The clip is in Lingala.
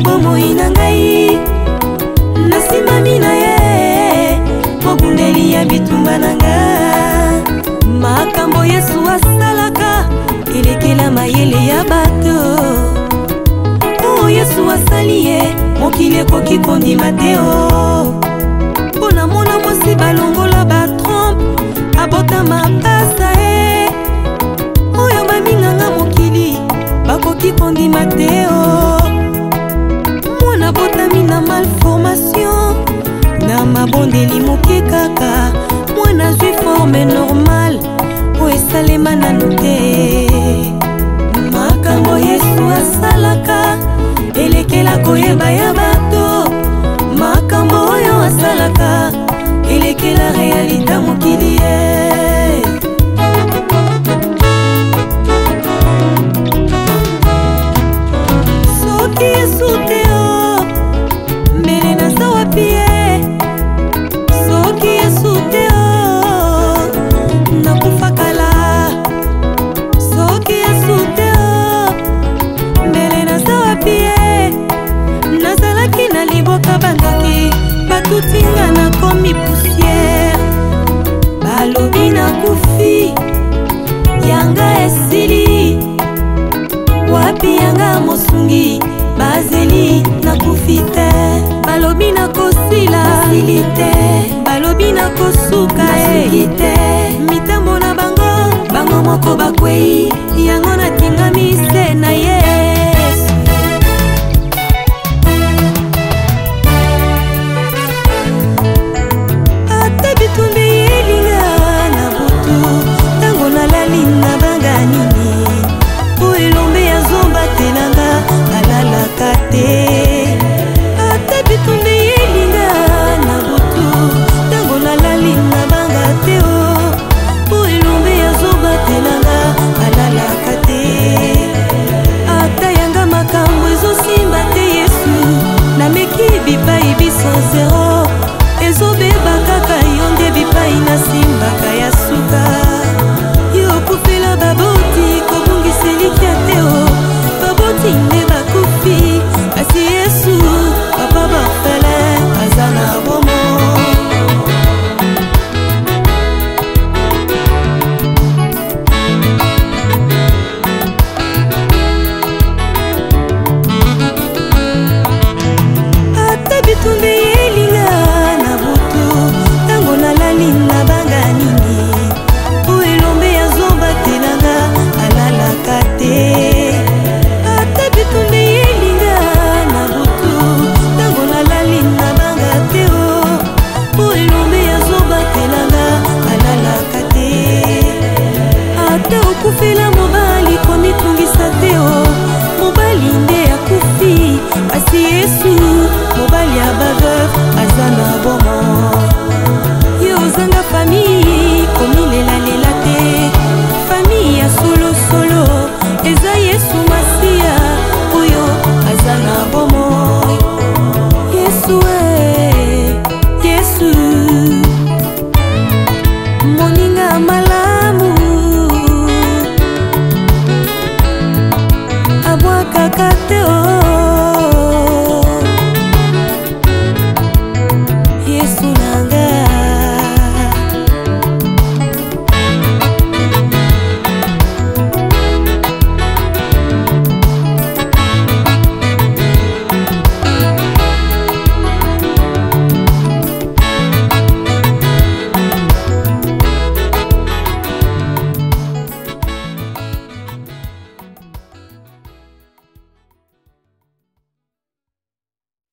bomoi na ngai nasimami na ye mobundeli ya bitumba na nga makambo Yesu asalaka elekela mayele ya bato o Yesu asali ye mokili ekoki kondima te o mpona mona mwasi balongola batrompe abotama pasa e oyo baminganga mokili bakoki kondima te o mwana botami na malformation na mabondeli moke kaka mwana zwi forme normal po esalema nanu te makambo Yesu asalaka elekela koyeba ya bato makambo oyo asalaka elekela realita mokili ye soki Yesu te o mbele naza wapi ye soki Yesu te o nakufa kala soki Yesu te o mbele naza wapi ye nazalaki na liboka bandaki batutinga nakomi poussière balobi nakufi yanga esili wapi yanga mosungi bazeli nakufi te balobi nakosila te balobi nakosuka te mitambo na bango moko bakwei yango natingami